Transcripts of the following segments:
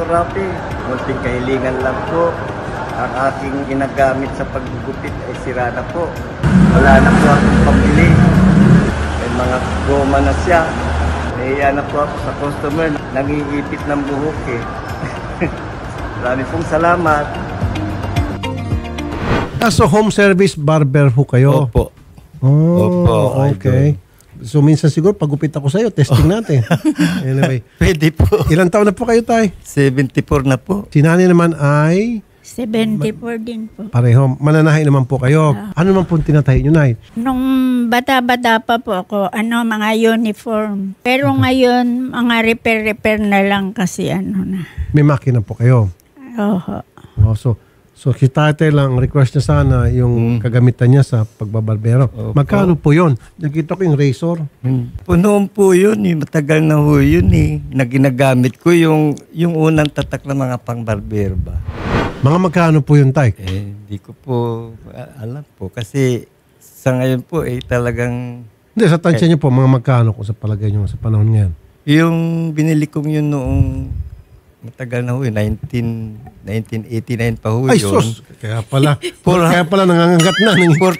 Dr. Rafi. Munting kahilingan lang po. Ang aking ginagamit sa paggugupit ay sira na po. Wala na po akong pambili. May mga goma na siya. Nahiya na po ako sa customer. Nangiipit ng buhok eh. Marami pong salamat. So home service barber ho kayo? Opo. Oh, Opo, okay. So minsan siguro pagupit ako sa'yo, testing natin. Anyway. Pwede po. Ilang taon na po kayo, Tay? 74 na po. Si nanay naman ay 74 din po. pareho. Mananahay naman po kayo. Ano naman po tinatahi nyo, Nay? Nung bata-bata pa po ako, mga uniform. Pero ngayon, mga repair na lang kasi na. May makina po kayo. Oho. Oh, so si tatay lang, request niya sana yung kagamitan niya sa pagbabarbero. Opo. Magkano po yun? Nakita ko yung razor. Punoon po yun eh. Matagal na ho yun eh. Na ginagamit ko yung unang tatak ng mga pangbarbero ba. Mga magkano po yun, Tay? Hindi ko po alam po. Kasi sa ngayon po talagang... Hindi, sa tansya niyo po, mga magkano kung sa palagay niyo sa panahon ngayon? Yung binili kong yun noong matagal na ho 1989 pa ho Ay, yun. sus! Kaya pala nangangagat na.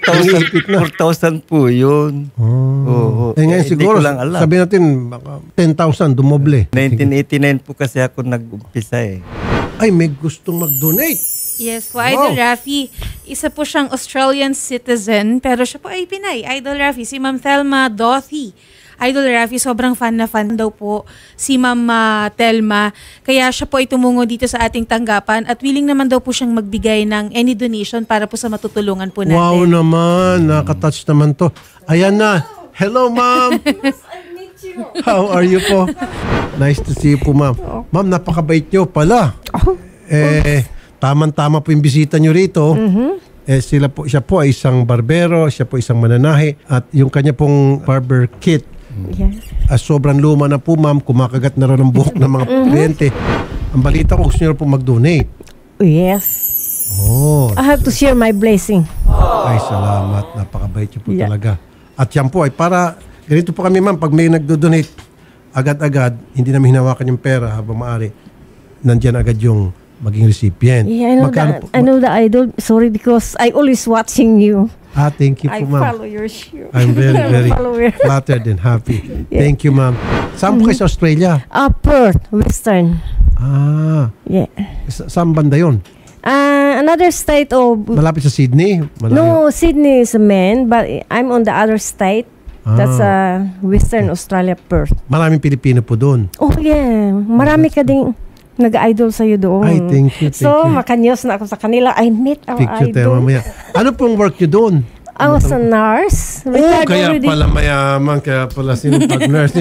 4,000 po yun. Oo. Ngayon Hindi siguro, ko lang alam. sabi natin, baka 10,000, dumoble. 1989 po kasi ako nag-umpisa eh. Ay, may gustong mag-donate. Yes po, Idol Rafi. Isa po siyang Australian citizen, pero siya po ay Pinay. Idol Rafi, si Ma'am Thelma Dothy. Idol Rafi, sobrang fan na fan daw po si Ma'am Thelma. Kaya siya po ay tumungo dito sa ating tanggapan at willing naman daw po siyang magbigay ng any donation para po sa matutulungan po natin. Wow naman, nakatouch naman to. Ayan na. Hello, Ma'am. How are you po? Nice to see you po, Ma'am. Ma'am, napakabait nyo pala. Tama-tama po yung bisita nyo rito. Siya po ay isang barbero, siya po isang mananahi, at yung kanya pong barber kit, sobrang luma na po, Ma'am, kumakagat na rin ang buhok ng mga kliyente. Ang balita ko, gusto nyo po mag-donate. Yes. Oh. I have to share my blessing. Ay, salamat. Napakabait nyo po talaga. At yan po ay para, ganito po kami, Ma'am, pag may nagdo-donate, agad-agad, hindi namin hinawakan yung pera habang maaari, nandyan agad yung maging recipient. Yeah, I know the Idol. Sorry, because I always watching you. Thank you po, Ma'am. I follow your show. I'm very flattered and happy. Thank you, Ma'am. Saan po kayo sa Australia? Perth, Western. Yeah. Saan banda yun? Another state of... Malapit sa Sydney? No, Sydney is a man, but I'm on the other state. That's Western Australia, Perth. Maraming Pilipino po doon. Oh, yeah. Marami ka ding nag-idol sa'yo doon. Ay, thank you. So, makanyos na ako sa kanila. I met our picture idol. tayo mamaya. Ano pong work nyo doon? I was a nurse. Kaya already. Pala mayaman. Kaya pala sinipag-nurse.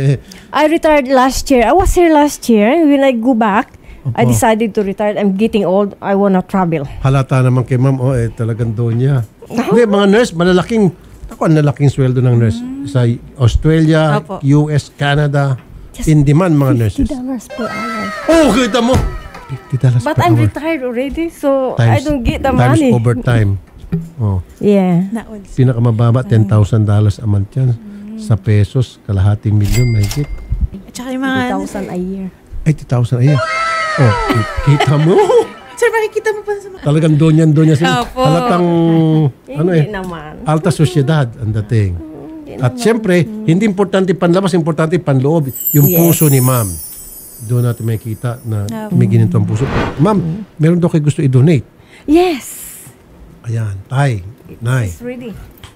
I retired last year. I was here last year. When I go back, I decided to retire. I'm getting old. I wanna travel. Halata naman kay Ma'am. Talagang doon niya. Hindi, mga nurse, malalaking sweldo ng nurse. Sa Australia, US, Canada, in demand mga nurses. $50 per hour. Oh, kita mo! $50 But per I'm hour. retired already, so I don't get the money. Times overtime. Oh. Yeah. Pinakamababa, $10,000 a month yan. Sa pesos, kalahating milyon, mahigit. At saka yung mga... 80,000 a year. 80,000 a year. Oh, kita mo! Sir, makikita mo pa sa mga... Talagang doon yan sila. Opo. Halatang, Hindi naman. alta sosyedad ang dating. At siyempre, hindi importante panlabas, importante panloob. Yung puso ni Ma'am. Doon natin makikita na may ginito ang puso. Ma'am, meron daw kayo gusto i-donate. Yes. Ayan, Tay, Nay. It's ready.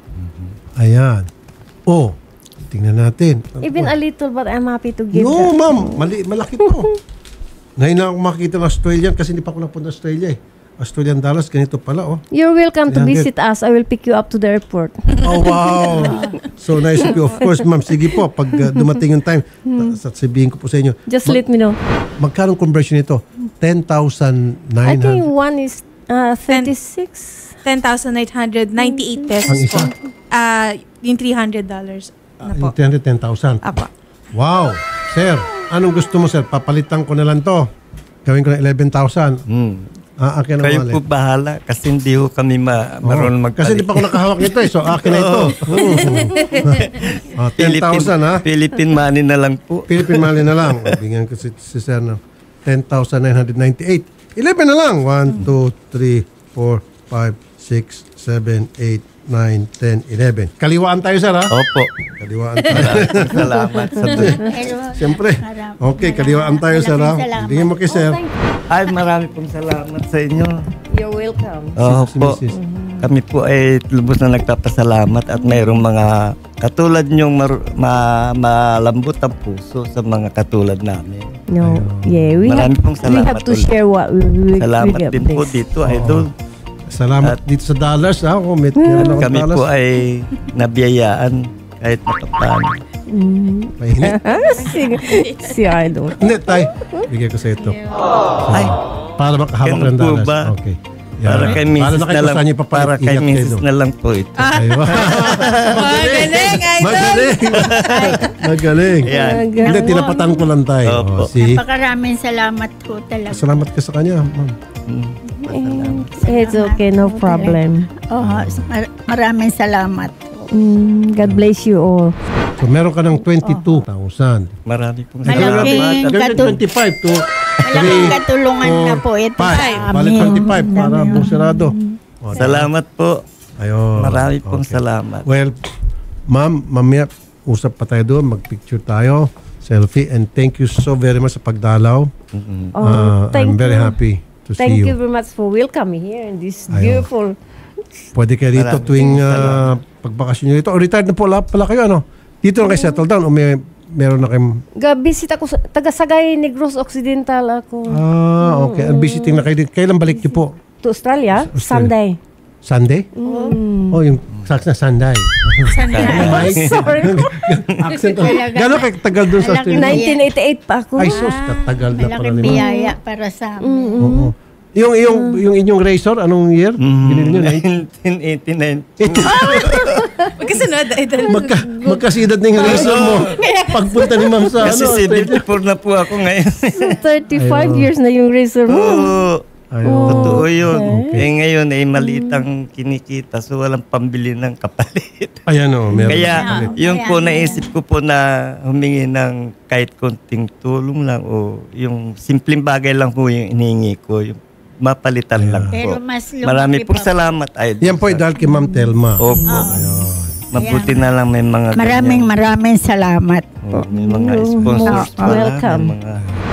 Ayan. Oh, tingnan natin. Even a little, but I'm happy to give No, that. Ma'am. Malaki to. Ngayon na ako makikita ng Australian kasi hindi pa ako napunta Australia eh. Australian dollars, ganito pala oh. You're welcome to visit us. I will pick you up to the airport. Oh, wow. So nice of you. Of course, Ma'am. Sige po, pag dumating yung time, sasabihin ko po sa inyo. Just let me know. Magkano conversion ito? 10,900. I think one is 36. 10,998 pesos Ang isa? po. Yung $300 na po. 10,000. Apo. Wow. Sir, anong gusto mo, sir? Papalitan ko na lang to. Gawin ko na 11,000. Akin ang Kayo wallet. po bahala kasi hindi ho kami marunong magpalit. Kasi hindi pa ako nakahawak nito eh. So akin na ito. 10,000 ha? Philippine money na lang po. Philippine money na lang. Bigyan ko si sir na. 10,998. 11 na lang. 1, 2, 3, 4, 5, 6, 7, 8, 9, 10, 11. Kaliwaan tayo, sir, ha? Opo. Kaliwaan tayo. Salamat sa Siyempre. Okay, kaliwaan tayo, sir, ha? Tingin mo kay sir. Ay, marami pong salamat sa inyo. You're welcome. Opo. Mrs. Kami po ay lubos na nagpapasalamat at mayroong mga katulad niyong malambot ang puso sa mga katulad namin. No, yeah, we Marami pong we salamat have to ulit. share what we Salamat get din po this. dito, idol. Salamat dito sa dollars, ha? Kung may meron akong Kami dollars. po ay nabiyayaan kahit nakapano. Mahinit. Si Idol. Hindi, tay. Bigay ko sa ito. Ay, Para makahawak ganun ng po dollars. ba? Okay. para kay Mrs. Para na lang, niyo pa para kay Mrs. na lang po ito. Ayun. Magaling, idol. Magaling. Magaling. Ayan. Hindi, tinapatan ko lang tayo. Opo. See? Napakaraming salamat po talaga. Salamat ka sa kanya, ma'am. It's okay, no problem. Maraming salamat. God bless you all. So, meron ka ng 22,000. Marami pong Malaking salamat. Ganyan 25 to Malaking katulungan na po ito 5. sa Balik amin. 25 para busirado. O, Salamat po. ayun. Marami pong Okay. salamat. Well, ma'am, mamaya usap pa tayo doon, mag-picture tayo, selfie, and thank you so very much sa pagdalaw. I'm very happy to Thank see you you. very much for welcoming here in this Ayun. beautiful. Pwede kayo dito Maraming tuwing salamat. pagbakasyon nyo dito. O retired na pala kayo, ano? Dito lang kayo settle down o meron na kayong... Visit ako sa taga-Sagay Negros Occidental ako. Okay. Visiting na kayo dito. Kailan balik nyo po? To Australia, Australia. Sunday. Sunday? Oh, yung sax na Sunday. Sorry. Accent. Gano'n kayo tagal doon sa Australia? 1988 pa ako. Ay, sus, katagal na pala Malaking ni ma'am. biyaya para sa amin. Oo. Yung inyong razor, anong year? Binili nyo? 1989. Magkasunod, idol. Magkasidad na yung razor mo. Pagpunta ni ma'am sa Kasi Australia. 74 na po ako ngayon. 35 years na yung razor mo. Oo. Ayun. Totoo yun. Okay. Eh ngayon ay malitang kinikita so walang pambili ng kapalit. Ayan o, meron. Kaya Oo, yung kaya po nga. naisip ko po na humingi ng kahit konting tulong lang o yung simpleng bagay lang po yung inihingi ko. Yung mapalitan lang Pero po. mas lumaki Marami pong pa. salamat. Idol. Yan po ay dahil kay Ma'am Telma. Opo. Mabuti na lang may mga Maraming salamat. ganyan. May mga sponsors Welcome. pala, may mga